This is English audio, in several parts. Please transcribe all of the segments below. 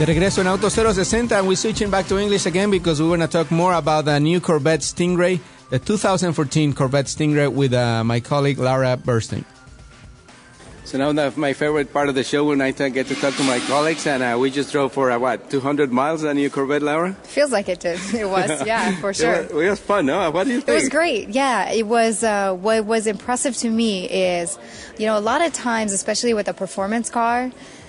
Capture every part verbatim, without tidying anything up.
De regreso en Auto cero sesenta, and we're switching back to English again because we're going to talk more about the new Corvette Stingray, the two thousand fourteen Corvette Stingray, with uh, my colleague Laura Burstein. So now that's my favorite part of the show when I get to talk to my colleagues, and uh, we just drove for, uh, what, two hundred miles on your Corvette, Laura? Feels like it did. It was, yeah, for sure. It was, it was fun, no? What do you think? It was great, yeah. It was, uh, what was impressive to me is, you know, a lot of times, especially with a performance car,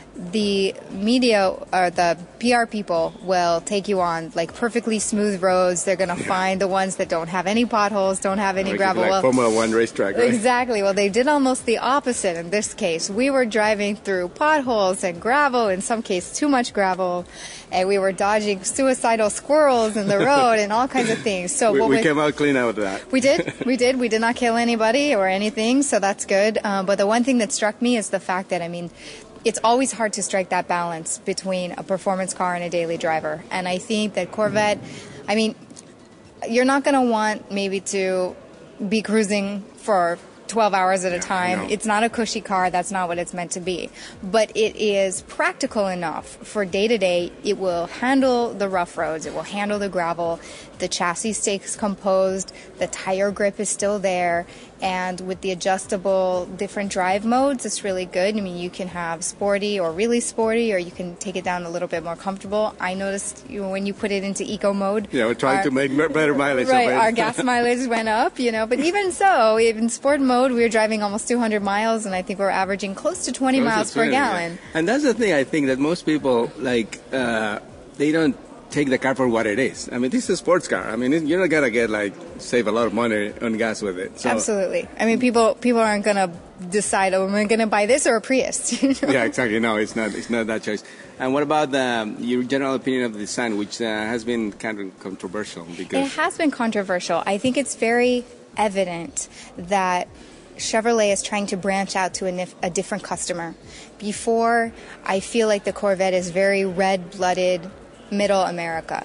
the media or the P R people will take you on like perfectly smooth roads. They're going to find the ones that don't have any potholes, don't have any like, gravel. Like well, Formula One racetrack, right? Exactly. Well, they did almost the opposite in this case. We were driving through potholes and gravel, in some cases too much gravel, and we were dodging suicidal squirrels in the road and all kinds of things. So we, what we we, came out clean out of that. We did. We did. We did not kill anybody or anything, so that's good. Um, but the one thing that struck me is the fact that, I mean, it's always hard to strike that balance between a performance car and a daily driver. And I think that Corvette, I mean, you're not going to want maybe to be cruising for twelve hours at a time. It's not a cushy car. That's not what it's meant to be. But it is practical enough for day-to-day. It will handle the rough roads. It will handle the gravel. The chassis stays composed. The tire grip is still there. And with the adjustable different drive modes, it's really good. I mean, you can have sporty or really sporty, or you can take it down a little bit more comfortable. I noticed you know, when you put it into eco mode. Yeah, we're trying our, to make better mileage. Right, our gas mileage went up, you know. But even so, in sport mode, we were driving almost two hundred miles, and I think we're averaging close to twenty close miles to twenty, per gallon. Yeah. And that's the thing, I think, that most people, like, uh, they don't take the car for what it is. I mean, this is a sports car. I mean, you're not gonna get like save a lot of money on gas with it. So. Absolutely. I mean, people people aren't gonna decide, oh, am I gonna buy this or a Prius? You know? Yeah, exactly. No, it's not. It's not that choice. And what about the, your general opinion of the design, which uh, has been kind of controversial? Because it has been controversial. I think it's very evident that Chevrolet is trying to branch out to a, a different customer. Before, I feel like the Corvette is very red-blooded, middle America.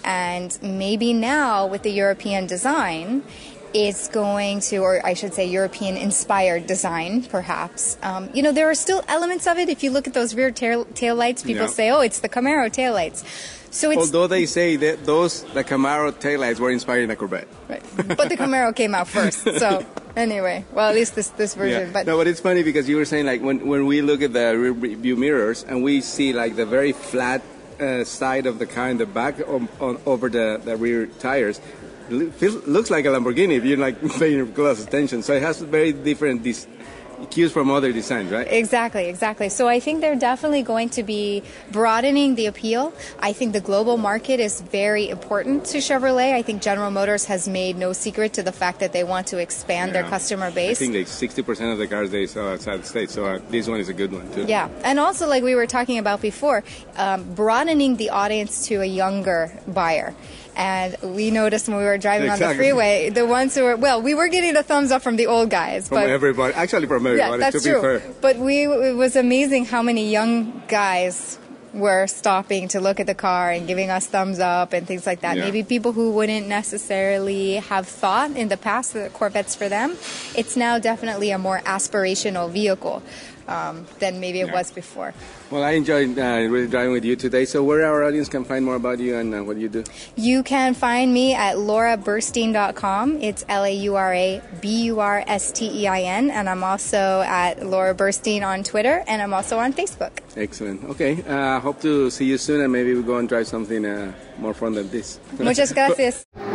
And maybe now with the European design, it's going to, or I should say European-inspired design, perhaps. Um, you know, there are still elements of it. If you look at those rear tail, tail lights, people yeah. say, oh, it's the Camaro tail lights. So it's, although they say that those, the Camaro taillights were inspired in the Corvette. Right. But the Camaro came out first. So anyway, well, at least this, this version. Yeah. But no, but it's funny because you were saying, like, when, when we look at the rear view mirrors and we see, like, the very flat uh, side of the car in the back on, on, over the, the rear tires, it feels, looks like a Lamborghini if you're, like, paying close attention. So it has very different dis- cues from other designs, right? Exactly, exactly. So I think they're definitely going to be broadening the appeal. I think the global market is very important to Chevrolet. I think General Motors has made no secret to the fact that they want to expand yeah. their customer base. I think like sixty percent of the cars they sell outside the States, so uh, this one is a good one too. Yeah, and also like we were talking about before, um, broadening the audience to a younger buyer. And we noticed when we were driving exactly. on the freeway, the ones who were, well, we were getting the thumbs up from the old guys. From but, everybody. Actually, from everybody, yeah, that's to true. be fair. But we, it was amazing how many young guys were stopping to look at the car and giving us thumbs up and things like that. Yeah. Maybe people who wouldn't necessarily have thought in the past that Corvette's for them. It's now definitely a more aspirational vehicle um, than maybe it yeah. was before. Well, I enjoyed uh, really driving with you today. So where our audience can find more about you and uh, what you do? You can find me at laura burstein dot com. It's L A U R A B U R S T E I N. And I'm also at Laura Burstein on Twitter, and I'm also on Facebook. Excellent. Okay. Uh, hope to see you soon, and maybe we'll go and drive something uh, more fun than this. Muchas gracias.